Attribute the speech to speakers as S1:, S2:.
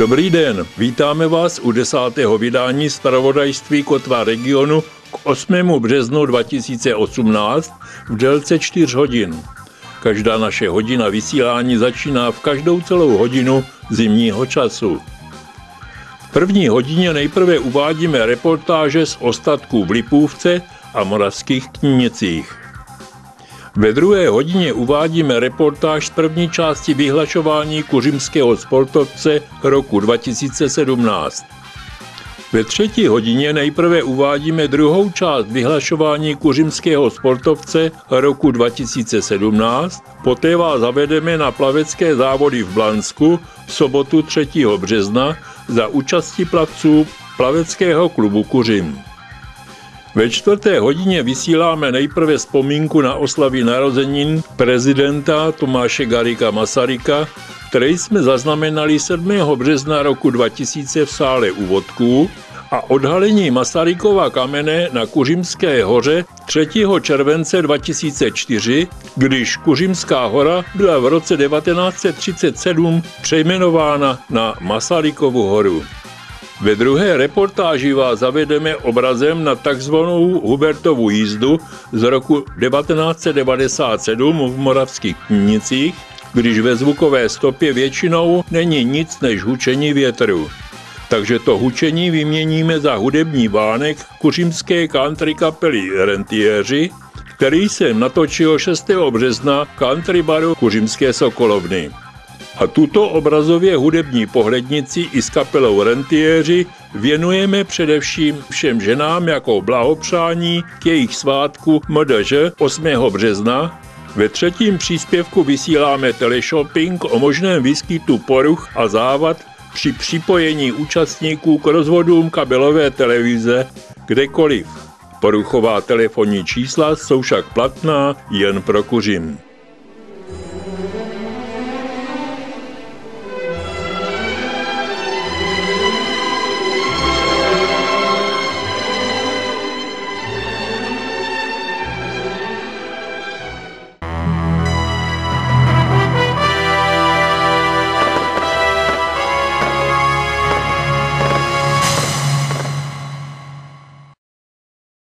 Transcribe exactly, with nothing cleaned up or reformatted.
S1: Dobrý den, vítáme vás u desátého vydání zpravodajství Kotva regionu k osmému březnu dva tisíce osmnáct v délce čtyř hodin. Každá naše hodina vysílání začíná v každou celou hodinu zimního času. V první hodině nejprve uvádíme reportáže z ostatků v Lipůvce a Moravských Knínicích. Ve druhé hodině uvádíme reportáž z první části vyhlašování kuřimského sportovce roku dva tisíce sedmnáct. Ve třetí hodině nejprve uvádíme druhou část vyhlašování kuřimského sportovce roku dva tisíce sedmnáct, poté vás zavedeme na plavecké závody v Blansku v sobotu třetího března za účasti plavců plaveckého klubu Kuřim. Ve čtvrté hodině vysíláme nejprve vzpomínku na oslavy narozenin prezidenta Tomáše Garrigua Masaryka, které jsme zaznamenali sedmého března roku dva tisíce v sále u Vodků, a odhalení Masarykova kamene na Kuřimské hoře třetího července dva tisíce čtyři, když Kuřimská hora byla v roce devatenáct set třicet sedm přejmenována na Masarykovu horu. Ve druhé reportáži vás zavedeme obrazem na takzvanou Hubertovu jízdu z roku devatenáct set devadesát sedm v Moravských Knínicích, když ve zvukové stopě většinou není nic než hučení větru. Takže to hučení vyměníme za hudební vánek kuřimské country kapely Rentiéři, který jsem natočil šestého března v country baru Kuřimské Sokolovny. A tuto obrazově hudební pohlednici i s kapelou Rentiéři věnujeme především všem ženám jako blahopřání k jejich svátku M D Ž osmého března. Ve třetím příspěvku vysíláme teleshopping o možném výskytu poruch a závad při připojení účastníků k rozvodům kabelové televize kdekoliv. Poruchová telefonní čísla jsou však platná jen pro Kuřim.